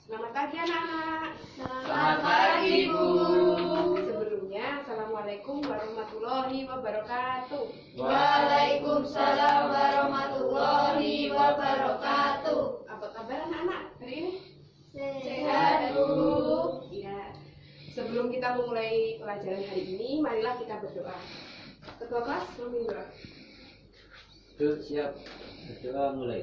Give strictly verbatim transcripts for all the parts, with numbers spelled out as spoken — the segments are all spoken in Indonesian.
Selamat pagi anak-anak. Selamat pagi Bu. Sebelumnya, Assalamualaikum warahmatullahi wabarakatuh. Waalaikumsalam warahmatullahi wabarakatuh. Apa kabar anak-anak hari ini? Sehat Bu. Ya. Sebelum kita memulai pelajaran hari ini, marilah kita berdoa. Ketua kelas memimpin doa. Yuk, siap. Berdoa mulai.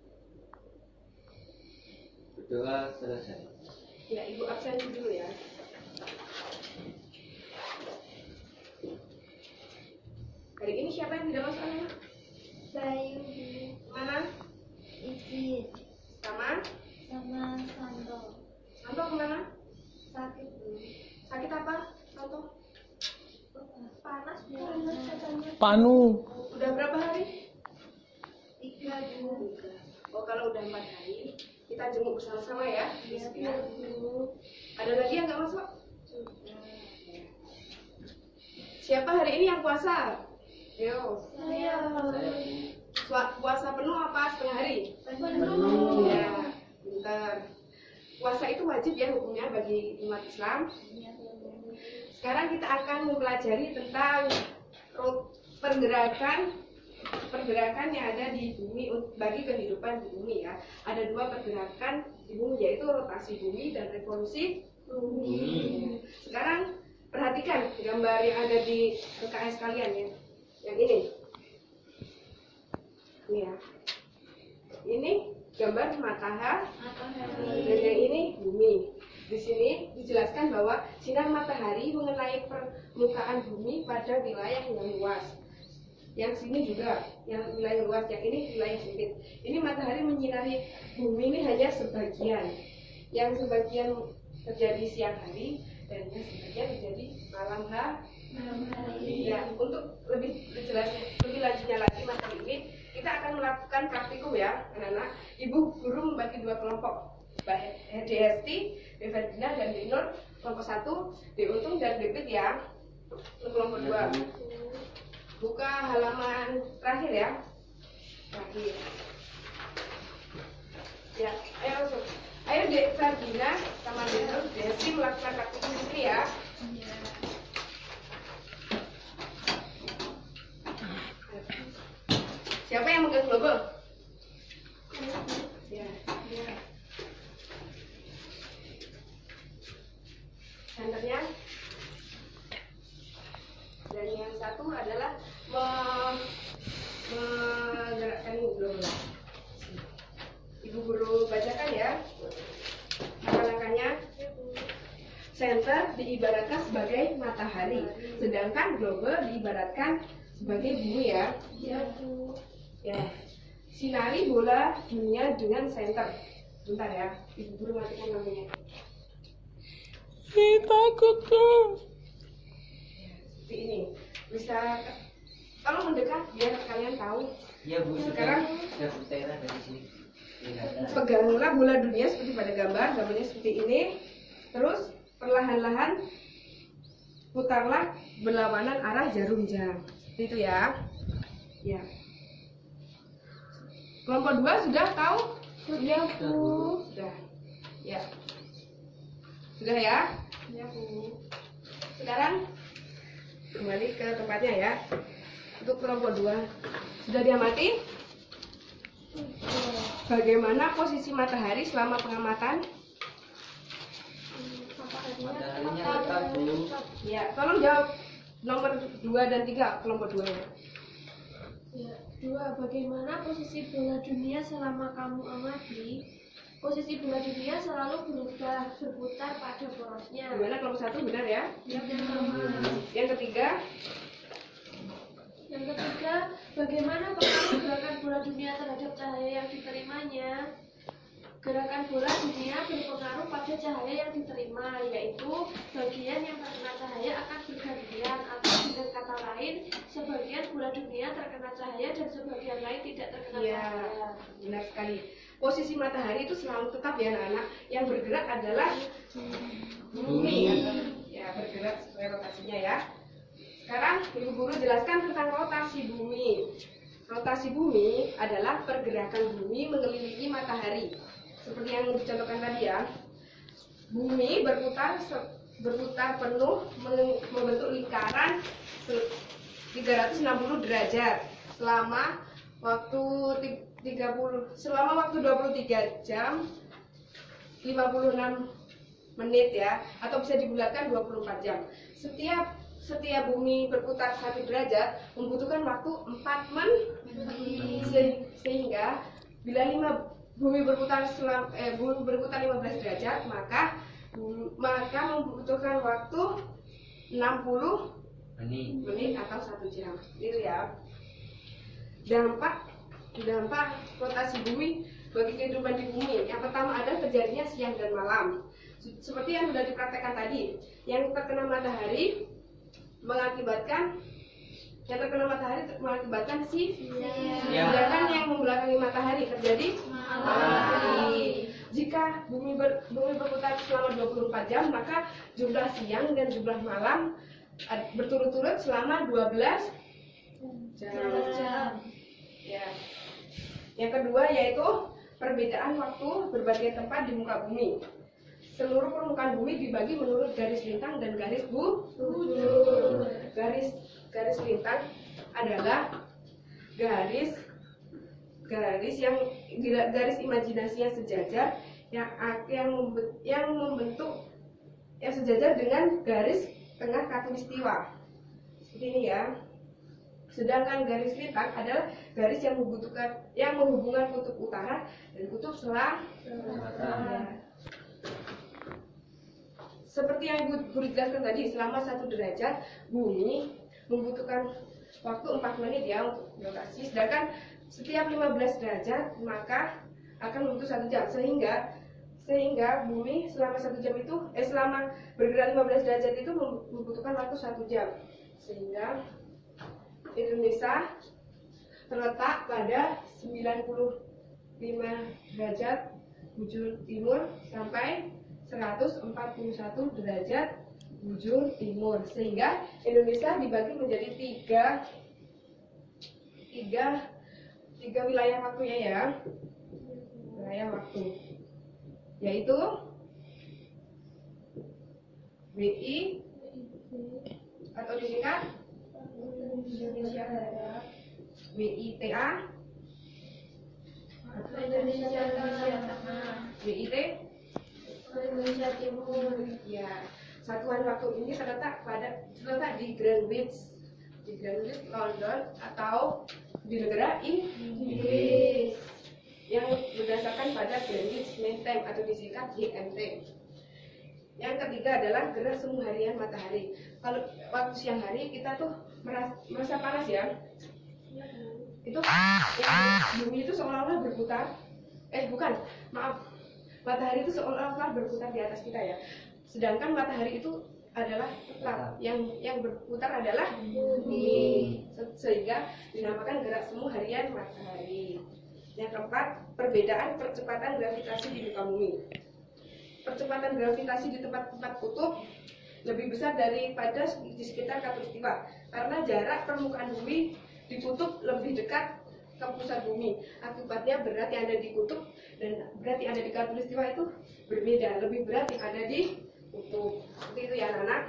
Berdoa selesai. Ya, Ibu absen dulu ya. Hari ini siapa yang tidak masuk anak? Bayu, Mana? Izin, Sama? sama Santo. Santo kemana? Sakit Bu. Sakit apa? Santo? Panas panas katanya. Panu. Udah berapa hari? Tiga Bu. Oh, kalau udah empat hari, kita jenguk bersama-sama ya. Iya Bu. Ada lagi yang nggak masuk? Sudah. Siapa hari ini yang puasa? Yo. Saya Pua- Puasa penuh apa setengah hari? penuh. Ya, bentar. Puasa itu wajib ya hukumnya bagi umat Islam. Sekarang kita akan mempelajari tentang ro- pergerakan pergerakan yang ada di bumi un- bagi kehidupan di bumi ya. Ada dua pergerakan di bumi, yaitu rotasi bumi dan revolusi bumi. Sekarang perhatikan gambar yang ada di L K S kalian ya. Yang ini. Ini ya. Ini gambar matahari dan yang ini bumi. Di sini dijelaskan bahwa sinar matahari mengenai permukaan bumi pada wilayah yang luas. Yang sini juga, yang wilayah luas, yang ini wilayah sempit. Ini matahari menyinari bumi ini hanya sebagian. Yang sebagian terjadi siang hari dan yang sebagian terjadi malam hari. Ya, untuk lebih jelas, lebih lanjutnya lagi materi ini, kita akan melakukan praktikum ya, anak-anak. Ibu guru membagi dua kelompok, Mbak Desti, B Ferdina dan B Nur, kelompok satu, B Untung dan B Pit ya, untuk kelompok dua. Buka halaman terakhir ya. Terakhir. Ya, ayo langsung. Ayo Dek Ferdina sama B Nur, Desti melakukan praktikum di sini ya. Siapa yang megang global? Ya, ya. Senternya. Dan yang satu adalah me- menggerakkan global. Ibu guru bacakan ya. Langkah-langkahnya. Senter diibaratkan sebagai matahari, sedangkan global diibaratkan sebagai bumi ya. Iya Bu. Ya, sinari bola dunia dengan senter. Bentar ya, ibu guru matikan lampunya. Ih, takut tuh. Seperti ini. Bisa kalau mendekat biar kalian tahu. Iya Bu, Sekarang sudah bertera dari sini. Lihat. peganglah bola dunia seperti pada gambar, gambarnya seperti ini. Terus perlahan-lahan putarlah berlawanan arah jarum jam. Seperti itu ya. Ya. Kelompok dua sudah tahu? Sudah Bu. Sudah. Ya. Sudah ya? Ya Bu. Sekarang kembali ke tempatnya ya. Untuk kelompok dua sudah diamati bagaimana posisi matahari selama pengamatan? Mataharinya tetap Bu. Ya, tolong jawab nomor dua dan tiga kelompok dua ya. Ya, dua. Bagaimana posisi bola dunia selama kamu amati? Posisi bola dunia selalu berubah berputar pada porosnya. Gimana kelompok satu benar ya? Yang pertama. Yang ketiga, Yang ketiga, bagaimana pengaruh gerakan bola dunia terhadap cahaya yang diterimanya? Gerakan bola dunia berpengaruh pada cahaya yang diterima, yaitu bagian yang terkena cahaya akan bergantian, atau dengan kata lain, sebagian bola dunia terkena cahaya dan sebagian lain tidak terkena iya, cahaya. benar sekali. Posisi matahari itu selalu tetap ya anak-anak. Yang bergerak adalah bumi. Ya, bergerak sesuai rotasinya ya. Sekarang ibu guru jelaskan tentang rotasi bumi. Rotasi bumi adalah pergerakan bumi mengelilingi matahari. Seperti yang dicontohkan tadi ya. bumi berputar berputar penuh membentuk lingkaran tiga ratus enam puluh derajat selama waktu tiga puluh selama waktu dua puluh tiga jam lima puluh enam menit ya, atau bisa dibulatkan dua puluh empat jam. Setiap setiap bumi berputar satu derajat membutuhkan waktu empat menit. Se sehingga bila lima bumi berputar selam, eh, bumi berputar lima belas derajat, maka maka membutuhkan waktu enam puluh menit, menit atau satu jam. Itu ya. Dampak dampak rotasi bumi bagi kehidupan di bumi. Yang pertama ada terjadinya siang dan malam. Seperti yang sudah dipraktekkan tadi, yang terkena matahari mengakibatkan yang terkena matahari mengakibatkan si ya. Sedangkan yang membelakangi matahari terjadi malam hari. Jika bumi, ber, bumi berputar selama dua puluh empat jam, maka jumlah siang dan jumlah malam berturut-turut selama dua belas jam. Ya. Yang kedua yaitu perbedaan waktu berbagai tempat di muka bumi. Seluruh permukaan bumi dibagi menurut garis lintang dan garis bujur. Garis garis lintang adalah garis garis yang garis imajinasi yang sejajar yang yang membentuk, yang membentuk yang sejajar dengan garis tengah khatulistiwa. Seperti ini ya. Sedangkan garis lintang adalah garis yang membutuhkan yang menghubungkan kutub utara dan kutub selatan. Seperti yang Ibu Guru jelaskan tadi, selama satu derajat bumi membutuhkan waktu empat menit ya untuk rotasi. Sedangkan setiap lima belas derajat maka akan membutuhkan satu jam, sehingga sehingga bumi selama satu jam itu eh selama bergerak lima belas derajat itu membutuhkan waktu satu jam. Sehingga Indonesia terletak pada sembilan puluh lima derajat bujur timur sampai seratus empat puluh satu derajat bujur timur, sehingga Indonesia dibagi menjadi tiga tiga tiga wilayah waktunya ya, wilayah waktu, yaitu W I atau disingkat Indonesia Barat, W I T A, Indonesia Tengah, W I T Indonesia Timur. Ya, satuan waktu ini terletak pada terletak di Greenwich, di Greenwich, London, atau di negara Inggris, yang berdasarkan pada Greenwich Mean Time atau disingkat G M T. Yang ketiga adalah gerak semu harian matahari. Kalau waktu siang hari kita tuh merasa, merasa panas ya. Itu yang bumi itu seolah-olah berputar. Eh bukan, maaf. Matahari itu seolah-olah berputar di atas kita ya. Sedangkan matahari itu adalah tetap, yang yang berputar adalah bumi, sehingga dinamakan gerak semu harian matahari. Yang keempat, perbedaan percepatan gravitasi di muka bumi. Percepatan gravitasi di tempat-tempat kutub lebih besar daripada di sekitar khatulistiwa, karena jarak permukaan bumi di kutub lebih dekat ke pusat bumi. Akibatnya berat yang ada di kutub dan berat yang ada di khatulistiwa itu berbeda, lebih berat yang ada di kutub. Seperti itu ya anak-anak.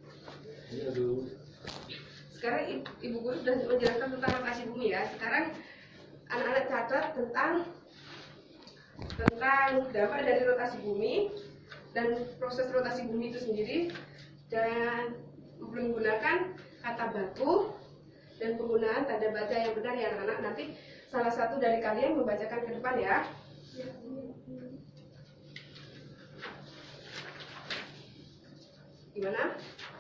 Sekarang Ibu Guru sudah menjelaskan tentang rotasi bumi ya. Sekarang anak-anak catat tentang tentang dampak dari rotasi bumi dan proses rotasi bumi itu sendiri, dan menggunakan kata baku dan penggunaan tanda baca yang benar ya anak-anak. Nanti salah satu dari kalian membacakan ke depan ya. Gimana?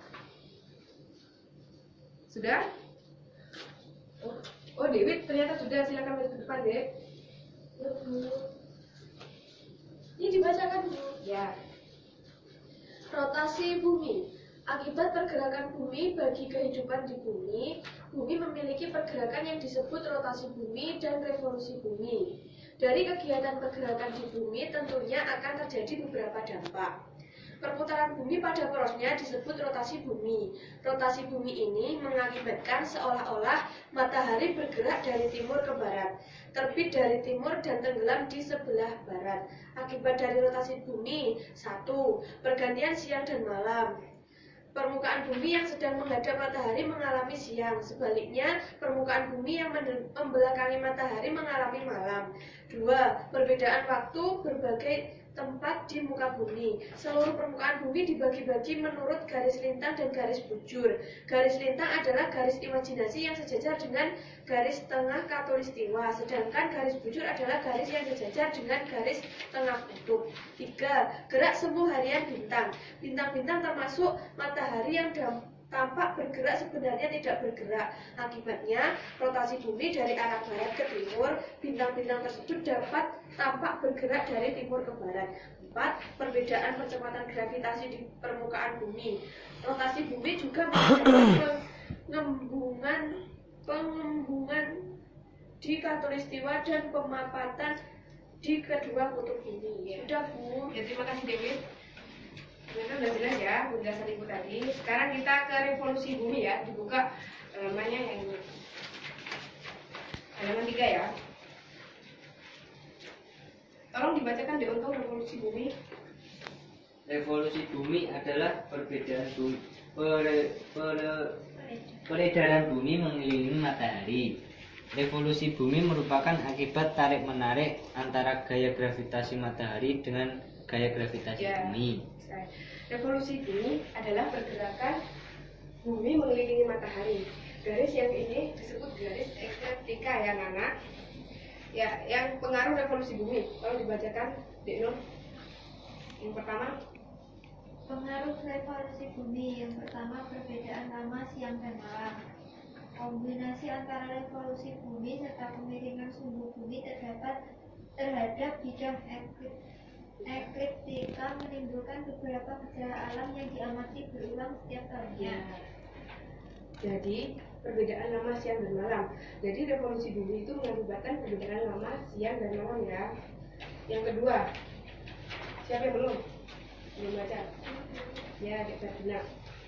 Sudah? Oh, oh Dewi ternyata sudah. Silakan maju ke depan, Dek. Ini dibacakan, Bu. Ya. Rotasi bumi. Akibat pergerakan bumi bagi kehidupan di bumi, bumi memiliki pergerakan yang disebut rotasi bumi dan revolusi bumi. Dari kegiatan pergerakan di bumi tentunya akan terjadi beberapa dampak. Perputaran bumi pada porosnya disebut rotasi bumi. Rotasi bumi ini mengakibatkan seolah-olah matahari bergerak dari timur ke barat, terbit dari timur dan tenggelam di sebelah barat. Akibat dari rotasi bumi, satu, pergantian siang dan malam. Permukaan bumi yang sedang menghadap matahari mengalami siang. Sebaliknya, permukaan bumi yang membelakangi matahari mengalami malam. Dua, perbedaan waktu berbagai tempat di muka bumi. Seluruh permukaan bumi dibagi-bagi menurut garis lintang dan garis bujur. Garis lintang adalah garis imajinasi yang sejajar dengan garis tengah khatulistiwa, sedangkan garis bujur adalah garis yang sejajar dengan garis tengah kutub. Tiga, gerak semu harian bintang. Bintang-bintang termasuk matahari yang tampak bergerak sebenarnya tidak bergerak. Akibatnya, rotasi bumi dari arah barat ke timur, bintang-bintang tersebut dapat tampak bergerak dari timur ke barat. Empat, perbedaan percepatan gravitasi di permukaan bumi. Rotasi bumi juga menghasilkan pengembungan pengembungan di khatulistiwa dan pemapatan di kedua kutub bumi. Sudah, Bu. Ya, terima kasih Dewi. Ternyata udah jelas ya penjelasan Ibu tadi. Sekarang kita ke revolusi bumi ya. Dibuka halamannya yang ini. Halaman tiga ya. Tolong dibacakan deh untuk revolusi bumi. Revolusi bumi adalah perbedaan bumi, pere, pere, peredaran bumi mengelilingi matahari. Revolusi bumi merupakan akibat tarik-menarik antara gaya gravitasi matahari dengan gaya gravitasi Ya. bumi. Revolusi bumi adalah pergerakan bumi mengelilingi matahari. Garis yang ini disebut garis ekliptika ya anak. Ya, yang pengaruh revolusi bumi. Kalau dibacakan, Dek Nur. Yang pertama, pengaruh revolusi bumi. Yang pertama, perbedaan lama siang dan malam. Kombinasi antara revolusi bumi serta kemiringan sumbu bumi terdapat terhadap bidang eklip ekliptika menimbulkan beberapa gejala alam yang diamati berulang setiap tahunnya. jadi perbedaan lama siang dan malam. Jadi revolusi bumi itu mengakibatkan perbedaan lama siang dan malam ya. Yang kedua, siapa yang belum? Belum baca? Ya, kita benar.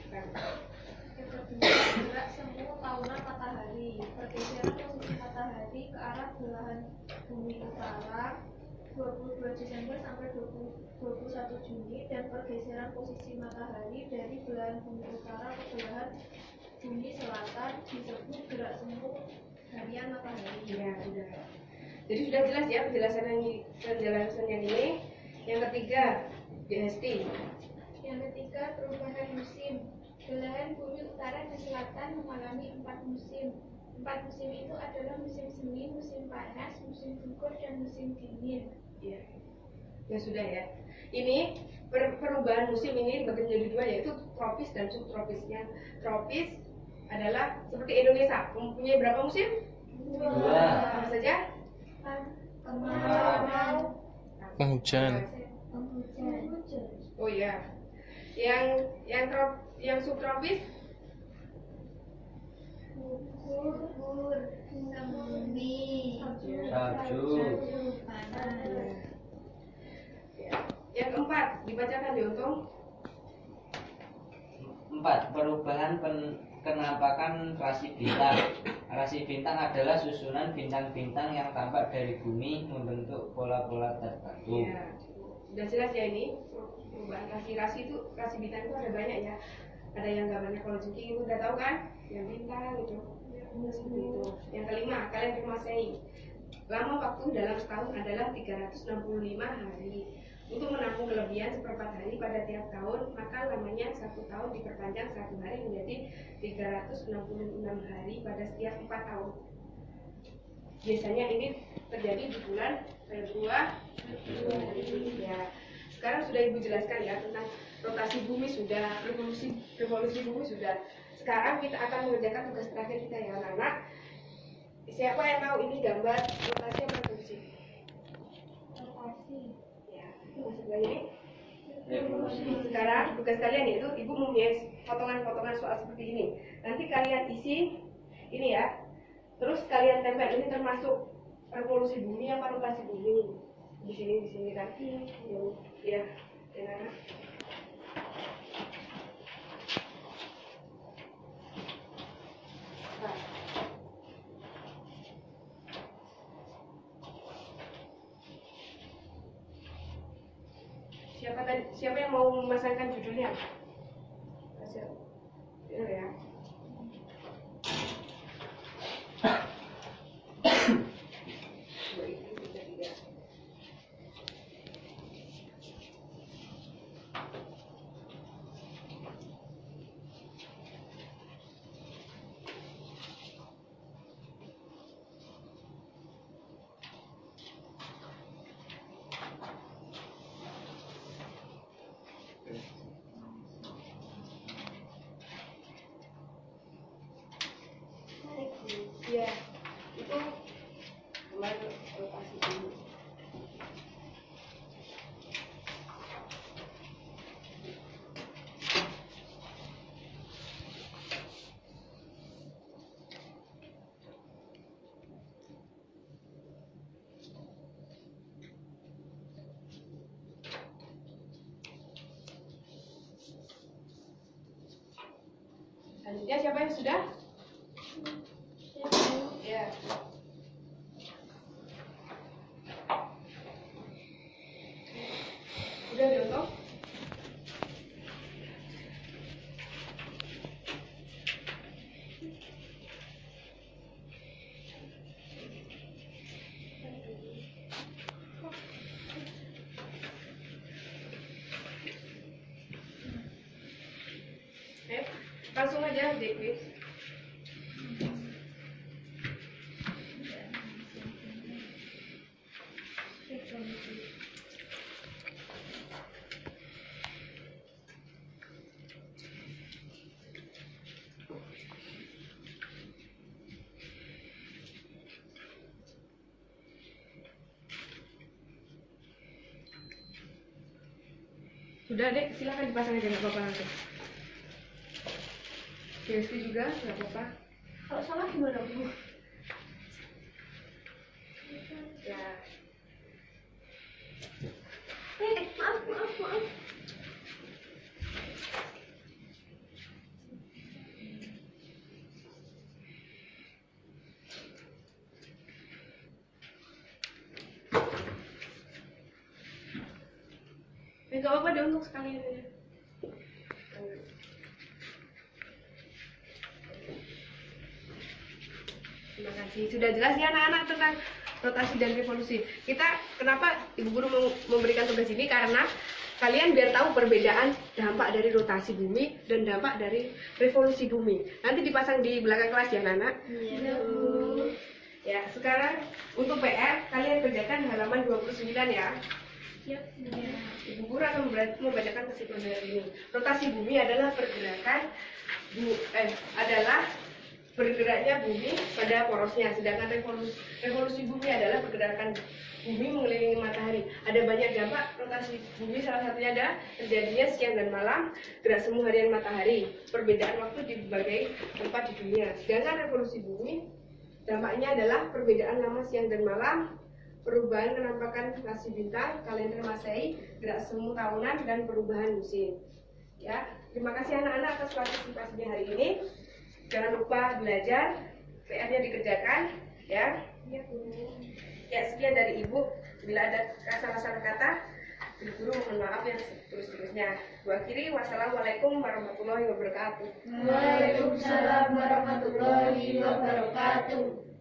Yang kedua, gerak semu tahunan matahari. Pergeseran posisi matahari ke arah belahan bumi utara dua puluh dua Desember sampai dua puluh satu Juni, dan pergeseran posisi matahari dari belahan bumi utara ke belahan bumi selatan disebut gerak semu harian matahari. Ya, sudah. Jadi sudah jelas ya penjelasan yang penjelasan yang ini. Yang ketiga, D S T. Yang ketiga, perubahan musim. Belahan bumi utara dan selatan mengalami empat musim. Empat musim itu adalah musim semi, musim panas, musim gugur, dan musim dingin. Ya, ya sudah ya. Ini per- perubahan musim ini dibagi menjadi dua, yaitu tropis dan subtropisnya. Tropis adalah seperti Indonesia, mempunyai berapa musim? Dua. Apa saja? Kemarau, Penghujan. penghujan, Oh ya. Yang yang trop, yang subtropis gugur, semi, Salju. panas. ya. Yang keempat dibacakan di Untung. Empat, perubahan pen, kenampakan rasi bintang. Rasi bintang adalah susunan bintang-bintang yang tampak dari bumi membentuk pola-pola tertentu. Ya. Sudah jelas ya ini perubahan rasi-rasi itu, rasi bintang itu ada banyak ya. Ada yang gambarnya kalau jengking itu udah tahu kan? Yang bintang gitu. Seperti itu. Yang kelima, kalender Masehi. Lama waktu dalam setahun adalah tiga ratus enam puluh lima hari. Untuk menampung kelebihan seperempat hari pada tiap tahun, maka lamanya satu tahun diperpanjang satu hari menjadi tiga ratus enam puluh enam hari pada setiap empat tahun. Biasanya ini terjadi di bulan Februari. Ya. Sekarang sudah Ibu jelaskan ya tentang rotasi bumi sudah, revolusi revolusi bumi sudah. Sekarang kita akan mengerjakan tugas terakhir kita ya anak-anak. Siapa yang tahu ini gambar rotasi apa revolusi? Rotasi. Ya, masuk lagi nih. Revolusi. Sekarang tugas kalian yaitu Ibu mempunyai potongan-potongan soal seperti ini. Nanti kalian isi ini ya. Terus kalian tempel, ini termasuk revolusi bumi apa rotasi bumi? Di sini, di sini kan? Ya, ya. Siapa, siapa yang mau memasangkan judulnya? Hasil. Benar ya. Ya, itu kemarin rotasi dulu. Selanjutnya siapa yang sudah? Ya. Udah diuntung? Eh, langsung aja di quiz. Sudah dek, silakan dipasang aja, nggak apa-apa langsung. U S B juga nggak apa-apa. Kalau salah gimana Bu? Ya. Eh, maaf, maaf, maaf. Eh, nggak apa-apa deh untuk sekalian aja. Terima kasih. Sudah jelas ya anak-anak tentang rotasi dan revolusi. Kita kenapa Ibu Guru memberikan tugas ini karena kalian biar tahu perbedaan dampak dari rotasi bumi dan dampak dari revolusi bumi. Nanti dipasang di belakang kelas ya anak-anak. Iya, Bu. Ya, sekarang untuk P R kalian kerjakan halaman dua puluh sembilan ya. Siap. Ibu Guru akan membacakan kesimpulan dari ini. Rotasi bumi adalah pergerakan bu, eh, adalah bergeraknya bumi pada porosnya, sedangkan revolusi, revolusi bumi adalah pergerakan bumi mengelilingi matahari. Ada banyak dampak rotasi bumi, salah satunya ada terjadinya siang dan malam, gerak semu harian matahari, perbedaan waktu di berbagai tempat di dunia. Sedangkan revolusi bumi dampaknya adalah perbedaan lama siang dan malam, perubahan penampakan rasi bintang, kalender Masehi, gerak semu tahunan, dan perubahan musim. Ya, terima kasih anak-anak atas partisipasinya hari ini. Jangan lupa belajar, P R-nya dikerjakan, ya. Ya, sekian dari Ibu. Bila ada salah-salah kata, Ibu Guru mohon maaf yang terus-terusnya. Gua akhiri, wassalamualaikum warahmatullahi wabarakatuh. Waalaikumsalam warahmatullahi wabarakatuh.